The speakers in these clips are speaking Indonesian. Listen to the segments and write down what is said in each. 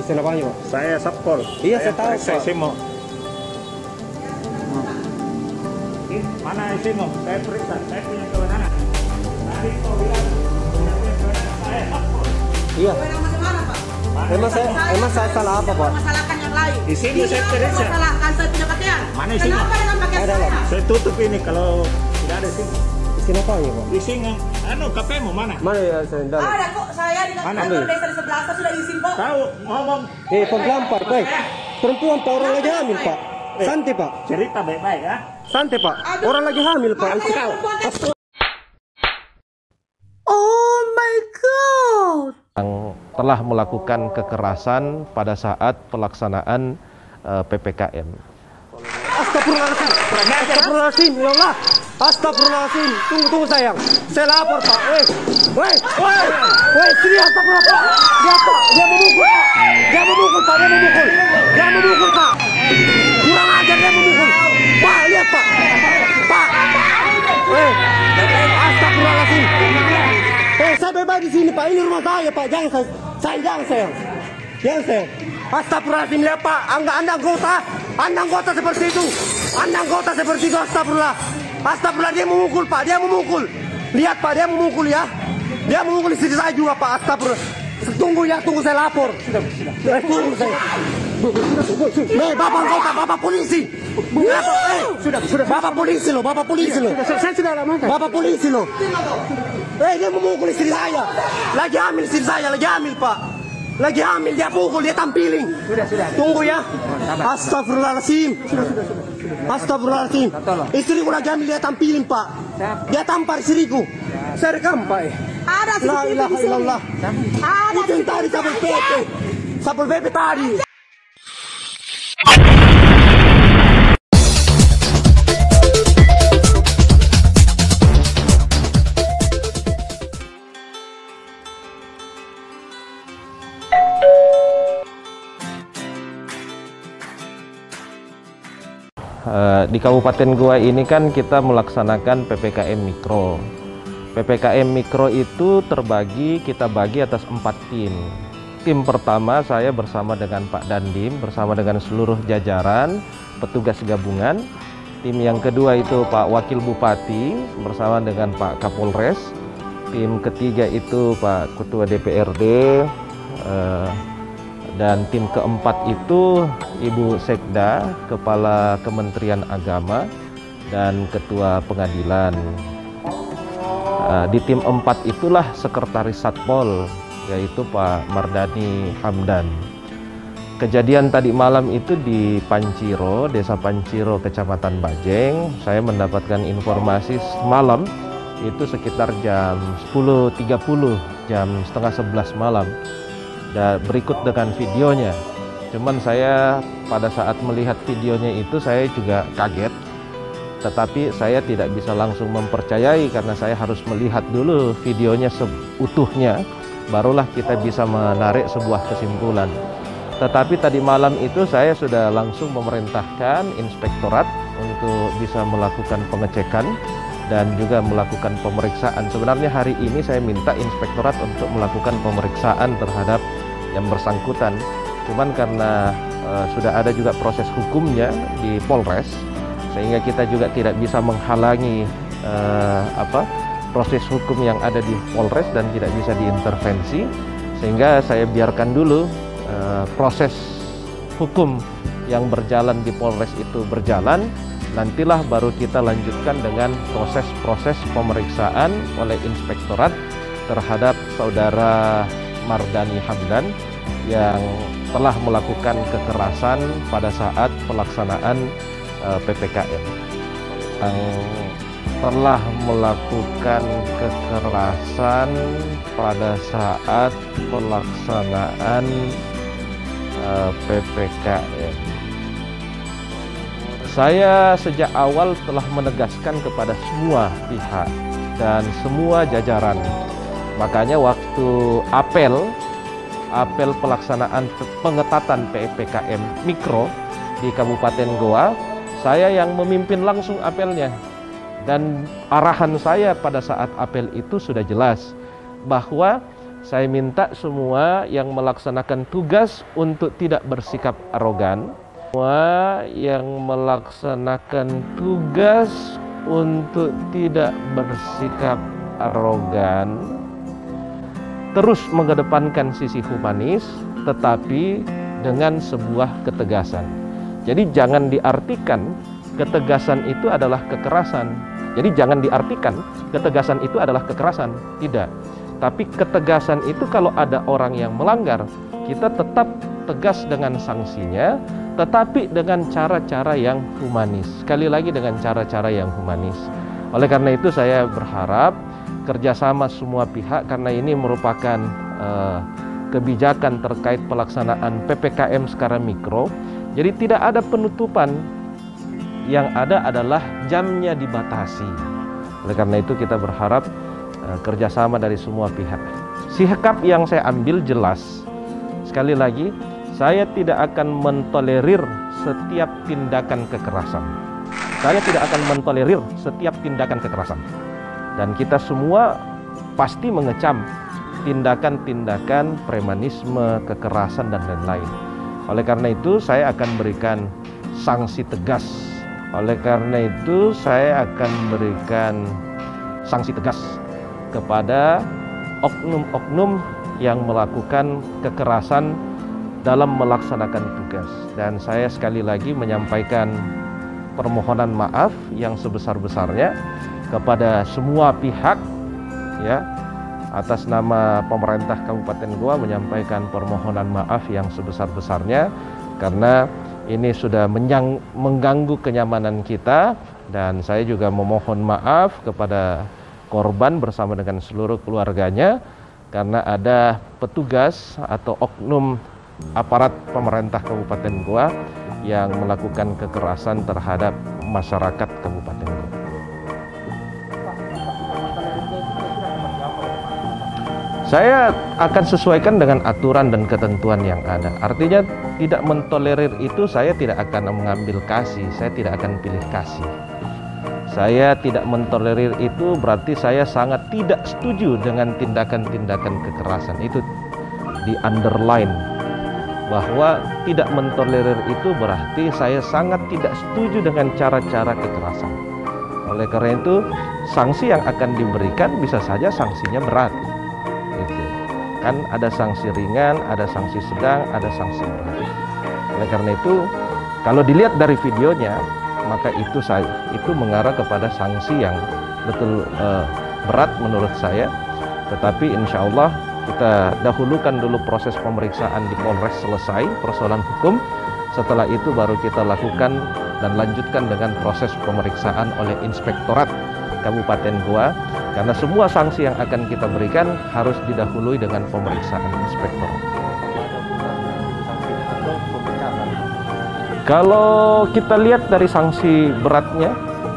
Asisten apanya, Pak? Saya Satpol. Iya, saya tahu, Saya Pak. SIMO. Mana SIMO? Saya periksa. Saya punya kewenangan. Tadi kau bilang punya kewenangan saya Satpol. Iya. Kewenangan macam mana, Pak? Emang saya salah apa, Pak? Masalahkan yang lain. Di sini saya periksa. Masalahkan saya punya pakaian. Mana di sini? Kenapa dengan pakaian Ada, saya? Pak. Saya tutup ini kalau tidak ada SIMO. Asisten apanya, Pak? Di sini, KP-mu mana? Mana ya saya dalam? Ada kok, saya di Mana? kantor desa di sebelah saya sudah izin kok. Tahu ngomong Penggampar, Pak. Perempuan, Pak, orang lagi hamil, Pak. Santai, Pak. cerita baik-baik ya. Santai, Pak. Orang lagi hamil, Pak. Oh my god. Yang telah melakukan kekerasan pada saat pelaksanaan PPKM. Astagfirullahaladzim. Astagfirullahaladzim, ya Allah. Astagfirullahaladzim. Tunggu sayang. Saya lapor, Pak. Woi, sini astagfirullah, Pak. Lihat, Pak. Dia memukul, Pak. Dia memukul, Pak. Dia memukul, Pak. Kurang ajar dia memukul. Pak, lihat, Pak. Pak. Astagfirullahaladzim. Saya bebas di sini, Pak. Ini rumah saya, Pak. Jangan sayang. Jangan sayang. Astagfirullahaladzim, lihat, Pak. Anda anggota seperti itu. Astagfirullah. Astagfirullah, dia memukul, Pak. Dia memukul. Lihat, Pak, dia memukul ya. Dia memukul istri saya juga, Pak. Astagfirullah. Tunggu saya lapor. Tunggu saya. Bapak anggota, Bapak polisi. Sudah. Bapak polisi loh. Saya sudah lama. Bapak polisi loh. Dia memukul istri saya. Lagi hamil istri saya, Pak. Lagi hamil, dia pukul, dia tampilin. Sudah. Tunggu ya. Astagfirullahaladzim. Istriku lagi hamil, dia tampilin, Pak. Dia tampar istriku. Saya rekam, Pak. Ada La ilaha illallah. Ada Itu yang tadi Satpol PP tadi. Di Kabupaten Goa ini kan kita melaksanakan PPKM Mikro. PPKM Mikro itu kita bagi atas 4 tim. Tim pertama saya bersama dengan Pak Dandim, bersama dengan seluruh jajaran, petugas gabungan. Tim yang kedua itu Pak Wakil Bupati, bersama dengan Pak Kapolres. Tim ketiga itu Pak Ketua DPRD, dan tim keempat itu Ibu Sekda, Kepala Kementerian Agama, dan Ketua Pengadilan. Di tim 4 itulah Sekretaris Satpol, yaitu Pak Mardani Hamdan. Kejadian tadi malam itu di Panciro, Desa Panciro, Kecamatan Bajeng. Saya mendapatkan informasi semalam, itu sekitar jam 10.30, jam setengah 11 malam. Dan berikut dengan videonya. Cuman saya pada saat melihat videonya itu saya juga kaget. Tetapi saya tidak bisa langsung mempercayai karena saya harus melihat dulu videonya seutuhnya. Barulah kita bisa menarik sebuah kesimpulan. Tetapi tadi malam itu saya sudah langsung memerintahkan inspektorat untuk bisa melakukan pengecekan dan juga melakukan pemeriksaan. Sebenarnya hari ini saya minta inspektorat untuk melakukan pemeriksaan terhadap yang bersangkutan. Cuman karena sudah ada juga proses hukumnya di Polres, sehingga kita juga tidak bisa menghalangi proses hukum yang ada di Polres dan tidak bisa diintervensi, sehingga saya biarkan dulu proses hukum yang berjalan di Polres itu berjalan. Nantilah baru kita lanjutkan dengan proses pemeriksaan oleh inspektorat terhadap saudara Mardani Hamdan yang telah melakukan kekerasan pada saat pelaksanaan PPKM. Yang telah melakukan kekerasan pada saat pelaksanaan PPKM. Saya sejak awal telah menegaskan kepada semua pihak dan semua jajaran. Makanya waktu apel pelaksanaan pengetatan PPKM Mikro di Kabupaten Goa, saya yang memimpin langsung apelnya. Dan arahan saya pada saat apel itu sudah jelas bahwa Saya minta semua yang melaksanakan tugas untuk tidak bersikap arogan. Semua yang melaksanakan tugas untuk tidak bersikap arogan, terus mengedepankan sisi humanis, tetapi dengan sebuah ketegasan. Jadi jangan diartikan ketegasan itu adalah kekerasan. Jadi jangan diartikan ketegasan itu adalah kekerasan. Tidak. Tapi ketegasan itu kalau ada orang yang melanggar, kita tetap tegas dengan sanksinya, tetapi dengan cara-cara yang humanis. Sekali lagi dengan cara-cara yang humanis. Oleh karena itu saya berharap kerjasama semua pihak, karena ini merupakan kebijakan terkait pelaksanaan PPKM skala mikro. Jadi tidak ada penutupan, yang ada adalah jamnya dibatasi. Oleh karena itu kita berharap kerjasama dari semua pihak. Sikap yang saya ambil jelas. Sekali lagi, saya tidak akan mentolerir setiap tindakan kekerasan. Saya tidak akan mentolerir setiap tindakan kekerasan. Dan kita semua pasti mengecam tindakan-tindakan premanisme, kekerasan, dan lain-lain. Oleh karena itu, saya akan berikan sanksi tegas. Oleh karena itu, saya akan berikan sanksi tegas kepada oknum-oknum yang melakukan kekerasan dalam melaksanakan tugas. Dan saya sekali lagi menyampaikan permohonan maaf yang sebesar-besarnya kepada semua pihak, ya, atas nama pemerintah Kabupaten Goa menyampaikan permohonan maaf yang sebesar-besarnya, karena ini sudah mengganggu kenyamanan kita. Dan saya juga memohon maaf kepada korban bersama dengan seluruh keluarganya, karena ada petugas atau oknum aparat pemerintah Kabupaten Goa yang melakukan kekerasan terhadap masyarakat Kabupaten Goa. Saya akan sesuaikan dengan aturan dan ketentuan yang ada. Artinya tidak mentolerir itu, saya tidak akan mengambil kasih, saya tidak akan pilih kasih. Saya tidak mentolerir itu berarti saya sangat tidak setuju dengan tindakan-tindakan kekerasan. Itu di underline, bahwa tidak mentolerir itu berarti saya sangat tidak setuju dengan cara-cara kekerasan. Oleh karena itu, sanksi yang akan diberikan bisa saja sanksinya berat. Itu kan ada sanksi ringan, ada sanksi sedang, ada sanksi berat. Oleh karena itu, kalau dilihat dari videonya, maka itu mengarah kepada sanksi yang betul berat menurut saya. Tetapi insya Allah kita dahulukan dulu proses pemeriksaan di Polres selesai persoalan hukum. Setelah itu baru kita lakukan dan lanjutkan dengan proses pemeriksaan oleh Inspektorat Kabupaten Goa, karena semua sanksi yang akan kita berikan harus didahului dengan pemeriksaan inspektorat. Kalau kita lihat dari sanksi beratnya,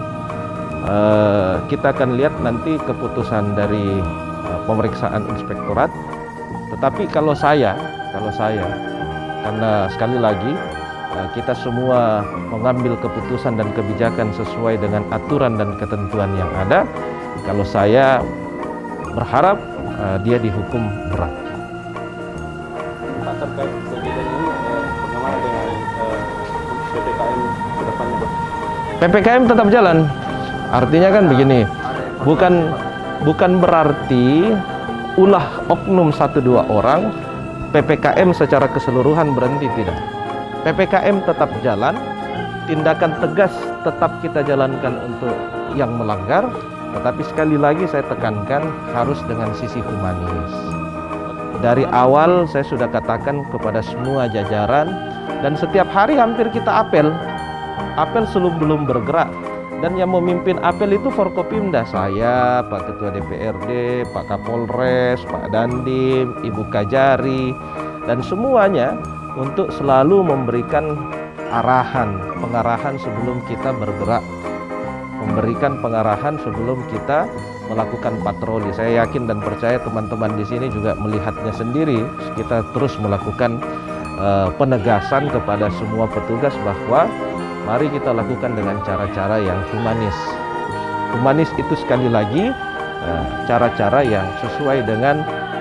kita akan lihat nanti keputusan dari pemeriksaan inspektorat. Tetapi kalau saya, karena sekali lagi kita semua mengambil keputusan dan kebijakan sesuai dengan aturan dan ketentuan yang ada. Kalau saya berharap dia dihukum berat. Pak, terkait kejadian ini, bagaimana dengan PPKM ke depannya, Pak? PPKM tetap jalan. Artinya kan begini, bukan berarti ulah oknum 1-2 orang PPKM secara keseluruhan berhenti, tidak. PPKM tetap jalan, tindakan tegas tetap kita jalankan untuk yang melanggar, tetapi sekali lagi saya tekankan harus dengan sisi humanis. Dari awal saya sudah katakan kepada semua jajaran, dan setiap hari hampir kita apel sebelum bergerak. Dan yang memimpin apel itu Forkopimda, saya, Pak Ketua DPRD, Pak Kapolres, Pak Dandim, Ibu Kajari, dan semuanya untuk selalu memberikan pengarahan sebelum kita bergerak, memberikan pengarahan sebelum kita melakukan patroli. Saya yakin dan percaya teman-teman di sini juga melihatnya sendiri. Kita terus melakukan penegasan kepada semua petugas bahwa mari kita lakukan dengan cara-cara yang humanis. Humanis itu sekali lagi cara-cara yang sesuai dengan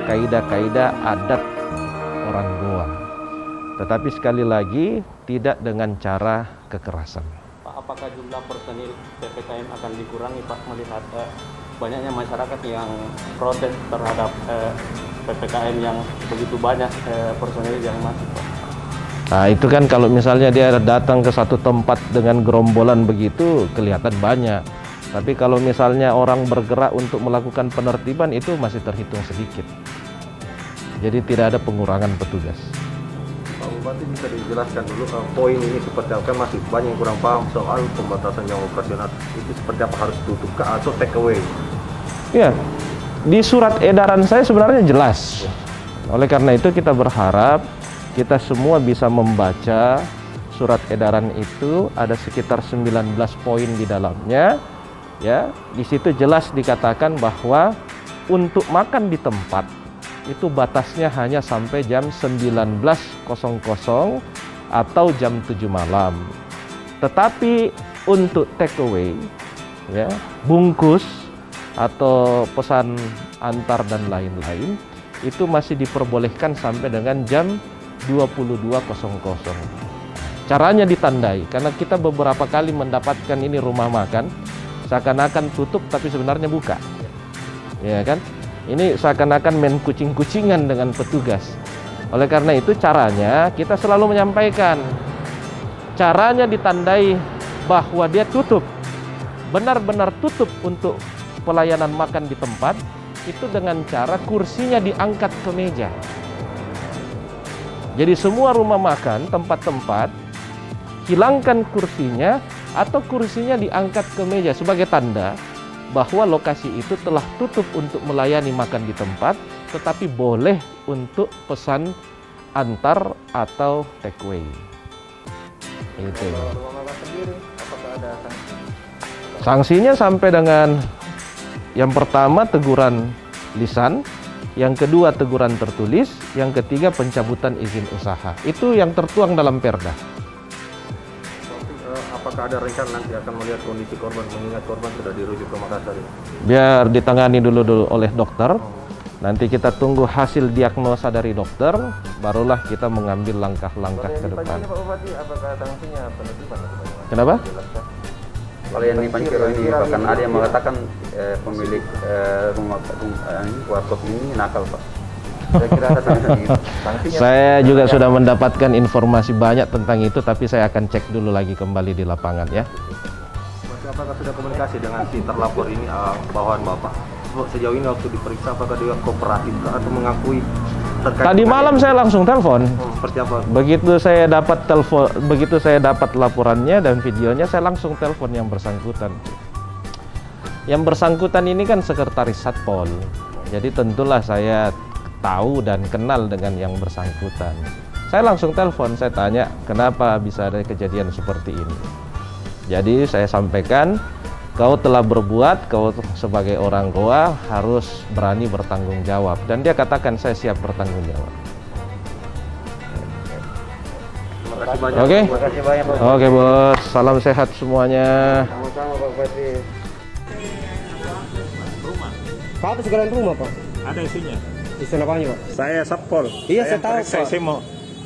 kaidah-kaidah adat orang Goa. Tetapi sekali lagi tidak dengan cara kekerasan. Pak, apakah jumlah personil PPKM akan dikurangi Pak melihat banyaknya masyarakat yang protes terhadap PPKM yang begitu banyak personil yang masuk Pak? Nah itu kan kalau misalnya dia datang ke satu tempat dengan gerombolan begitu kelihatan banyak. Tapi kalau misalnya orang bergerak untuk melakukan penertiban itu masih terhitung sedikit. Jadi tidak ada pengurangan petugas. Pak Bupati bisa dijelaskan dulu poin ini seperti apa? Masih banyak yang kurang paham soal pembatasan jam operasional. Itu seperti apa, harus tutup kah atau take away? Ya, di surat edaran saya sebenarnya jelas. Oleh karena itu kita berharap kita semua bisa membaca surat edaran itu, ada sekitar 19 poin di dalamnya. Ya, di situ jelas dikatakan bahwa untuk makan di tempat itu batasnya hanya sampai jam 19.00 atau jam 7 malam. Tetapi untuk take away, ya, bungkus atau pesan antar dan lain-lain itu masih diperbolehkan sampai dengan jam 22.00. Caranya ditandai, karena kita beberapa kali mendapatkan ini rumah makan seakan-akan tutup tapi sebenarnya buka, ya kan? Ini seakan-akan main kucing-kucingan dengan petugas. Oleh karena itu caranya kita selalu menyampaikan, caranya ditandai bahwa dia tutup, benar-benar tutup untuk pelayanan makan di tempat itu dengan cara kursinya diangkat ke meja. Jadi semua rumah makan, tempat-tempat, hilangkan kursinya atau kursinya diangkat ke meja sebagai tanda bahwa lokasi itu telah tutup untuk melayani makan di tempat, tetapi boleh untuk pesan antar atau take away. Itu. Rumah makan sendiri, apakah ada sanksi? Sanksinya sampai dengan yang pertama teguran lisan, yang kedua teguran tertulis, yang ketiga pencabutan izin usaha. Itu yang tertuang dalam Perda. Apakah ada rencana nanti akan melihat kondisi korban, mengingat korban sudah dirujuk ke Makassar? Biar ditangani dulu oleh dokter. Nanti kita tunggu hasil diagnosa dari dokter, barulah kita mengambil langkah-langkah ke depan. Pak Bupati, apakah sanksinya penertiban? Kenapa? Kalau yang di Panciro ini bahkan ada yang mengatakan pemilik rumah warkop ini nakal Pak. Saya kira ada sanksinya. Saya juga sudah mendapatkan informasi banyak tentang itu, tapi saya akan cek dulu lagi kembali di lapangan ya. Masih apakah sudah komunikasi dengan si terlapor ini bawahan Bapak? Sejauh ini waktu diperiksa apakah dia kooperatif atau mengakui terkait? Tadi malam saya langsung telepon. Seperti apa? Begitu saya dapat laporannya dan videonya, saya langsung telepon yang bersangkutan. Yang bersangkutan ini kan sekretaris Satpol. Jadi tentulah saya tahu dan kenal dengan yang bersangkutan. Saya langsung telepon, saya tanya kenapa bisa ada kejadian seperti ini. Jadi saya sampaikan, kau telah berbuat, kau sebagai orang Goa harus berani bertanggung jawab. Dan dia katakan saya siap bertanggung jawab. Terima kasih banyak. Oke? Terima kasih banyak Pak. Oke bos, salam sehat semuanya. Sama-sama Pak Bupati. Rumah Pak, apa segala rumah Pak? ada isinya. Isi apanya Pak? Saya Satpol. Iya, saya tahu, Saya Pak. Simo.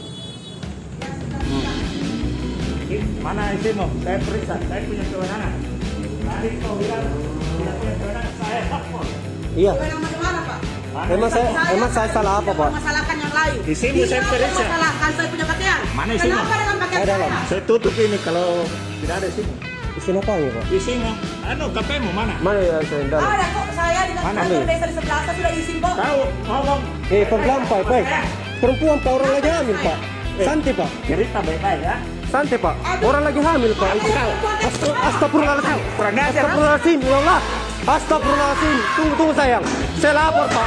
Mana isimu? Saya periksa. Saya punya kewenangan. Tadi kau bilang tidak punya kewenangan. Saya Satpol. Iya. Kewenangan mana, Pak? Emang saya salah apa Pak? Masalahkan yang lain. Isimu saya periksa. Masalahkan saya punya pakaian. Mana isimu? Kenapa dengan pakaian Ada, saya? Pak. Saya tutup ini kalau tidak ada isimu. Isi apanya Pak? Isimu. KP-mu mana? Mana ya saya dalam? Ada kok saya di Mana? kantor desa di sebelah saya sudah izin kok. Tahu ngomong. Pelan Pak, baik. Perempuan Pak, orang lagi hamil Pak. Santai Pak. Cerita baik-baik ya. Santai Pak. Orang lagi hamil Pak. Astagfirullahaladzim. Kurang ajar. Astagfirullahaladzim, ya Allah. Astagfirullahaladzim. Tunggu sayang. Saya lapor Pak.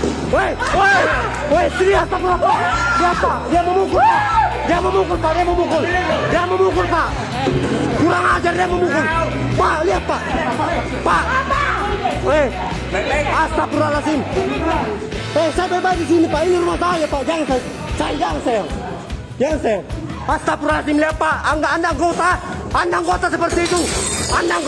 Sini astagfirullah Pak. Lihat Pak, dia memukul Pak. Dia memukul Pak. Kurang ajar, dia memukul. Pak, lihat Pak. Pak. Astagfirullahaladzim. Saya bebas di sini Pak. Ini rumah saya Pak. Jangan sayang. Astagfirullahaladzim, lihat Pak. Anda anggota seperti itu.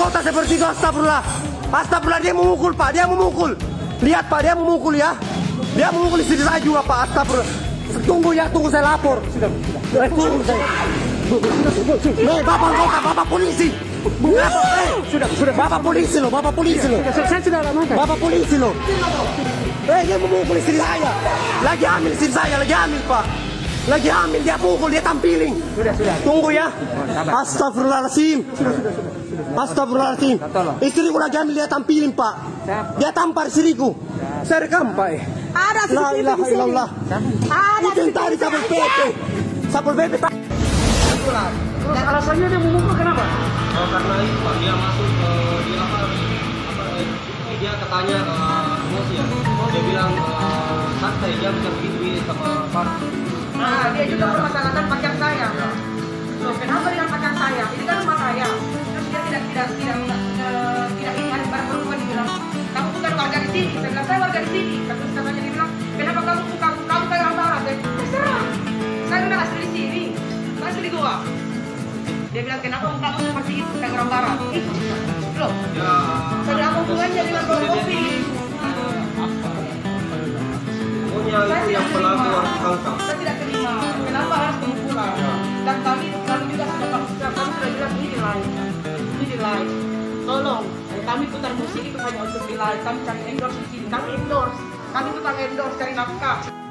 Astagfirullah. Dia memukul Pak. Lihat Pak, dia memukul ya. Dia memukul istri saya juga Pak. Astagfirullah. Tunggu ya, tunggu saya lapor. Tunggu saya. Bapak polisi. Sudah. Bapak polisi loh, Bapak polisi loh. Saya sudah laporkan. Bapak polisi loh. Dia memukul istri saya. Lagi hamil istri saya, lagi hamil Pak. Lagi hamil dia pukul, dia tampilin. Sudah. Tunggu ya. Astagfirullahaladzim. Astagfirullahaladzim. Istriku lagi hamil dia tampilin Pak. Dia tampar istriku. Saya rekam Pak. Ada La CCTV ilaha di sini. illallah. Ada Itu yang tadi Sapol PP. Sapol PP Pak. Alasannya dia memukul kenapa? Oh, karena itu Pak, dia masuk ke dia dia katanya emosi ya. Dia bilang santai, dia bukan begitu sama Pak. Nah, dia juga permasalahkan pacar saya. Loh, kenapa dengan pacar saya? Ini kan rumah saya. Terus dia tidak ingat barang perempuan, dibilang, kamu bukan warga di sini. Saya bilang, saya warga di sini. Terus katanya dia bilang, kenapa kamu ke Rambara? Terserah. Saya udah asli di sini. Saya asli di Goa. Dia bilang, kenapa kamu seperti itu? Saya ke Rambara. Itu. Loh. Saya bilang, hubungannya dengan kopi. Pokoknya itu yang pelaku harus ditangkap. Saya tidak terima. Kenapa harus pemukulan? Dan kami juga sudah bilang ini di live. Tolong, kami putar musik itu hanya untuk di live. Kami cari endorse di sini. Kami endorse. Kami tukang endorse cari nafkah.